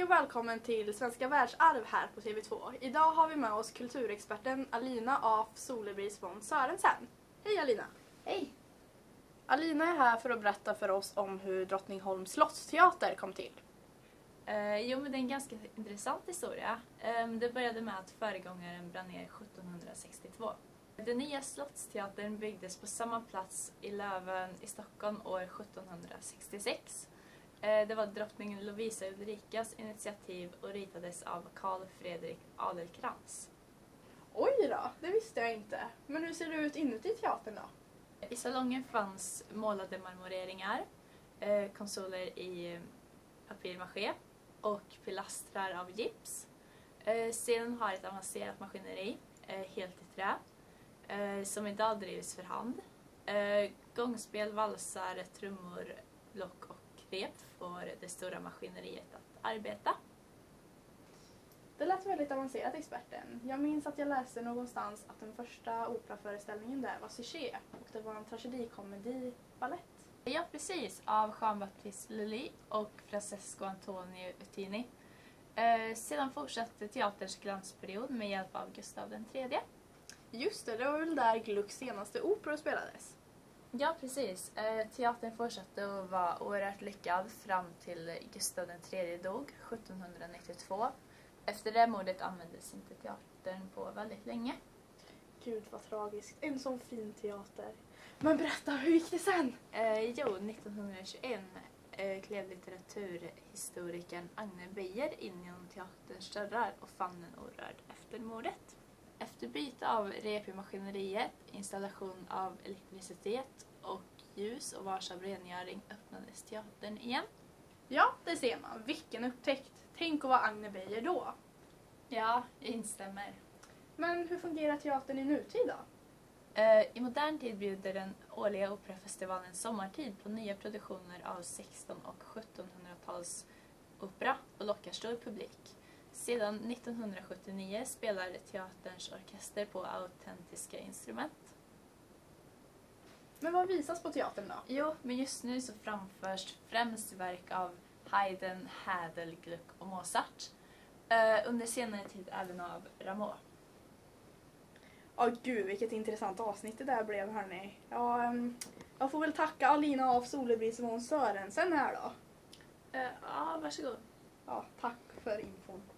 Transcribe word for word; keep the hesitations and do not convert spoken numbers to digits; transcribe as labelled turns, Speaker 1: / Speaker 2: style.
Speaker 1: Hej och välkommen till Svenska världsarv här på T V två. Idag har vi med oss kulturexperten Alina af Solebris von Sörensen. Hej Alina!
Speaker 2: Hej!
Speaker 1: Alina är här för att berätta för oss om hur Drottningholms slottsteater kom till.
Speaker 2: Uh, jo, men det är en ganska intressant historia. Um, det började med att föregångaren brann ner sjuttonhundrasextiotvå. Den nya slottsteatern byggdes på samma plats i Löven i Stockholm år sjuttonhundrasextiosex. Uh, det var drottning Lovisa Ulrikas initiativ och ritades av Carl Fredrik Adelkrans.
Speaker 1: Oj då, det visste jag inte. Men hur ser det ut inuti teatern då?
Speaker 2: I salongen fanns målade marmoreringar, uh, konsoler i papirmaché och pilastrar av gips. Eh, scenen har ett avancerat maskineri, eh, helt i trä, eh, som idag drivs för hand. Eh, gångspel, valsar, trummor, lock och rep får det stora maskineriet att arbeta.
Speaker 1: Det lät väldigt avancerat, experten. Jag minns att jag läste någonstans att den första operaföreställningen där var Psyché och det var en tragedikomedi ballett.
Speaker 2: Ja, precis, av Jean-Baptiste Lully och Francesco Antonio Uttini. Eh, sedan fortsatte teaterns glansperiod med hjälp av Gustav den tredje.
Speaker 1: Just det, det var väl där Glucks senaste opera spelades.
Speaker 2: Ja, precis. Eh, teatern fortsatte att vara oerhört lyckad fram till Gustav den tredje dog sjuttonhundranittiotvå. Efter det mordet användes inte teatern på väldigt länge.
Speaker 1: Gud vad tragiskt, en sån fin teater. Men berätta, hur gick det sen?
Speaker 2: Eh, jo, nittonhundratjugoett eh, klev litteraturhistorikern Agne Beijer in genom teaterns dörrar och fann den orörd efter mordet. Efter byte av rep i maskineriet, installation av elektricitet och ljus och varsam rengöring öppnades teatern igen.
Speaker 1: Ja, det ser man. Vilken upptäckt. Tänk att vara Agne Beijer då.
Speaker 2: Ja, jag instämmer.
Speaker 1: Men hur fungerar teatern i nutid då?
Speaker 2: I modern tid bjuder den årliga operafestivalen Sommartid på nya produktioner av sexton- och sjuttonhundratals opera och lockar stor publik. Sedan nittonhundrasjuttionio spelar teaterns orkester på autentiska instrument.
Speaker 1: Men vad visas på teatern då?
Speaker 2: Jo, men just nu så framförs främst verk av Haydn, Hädel, Gluck och Mozart. Under senare tid även av Rameau.
Speaker 1: Ja, oh, gud vilket intressant avsnitt det där blev, hörni. Ja, um, jag får väl tacka Alina af Solebris von Sörensen här då.
Speaker 2: Uh, ja, varsågod.
Speaker 1: Ja, tack för infon.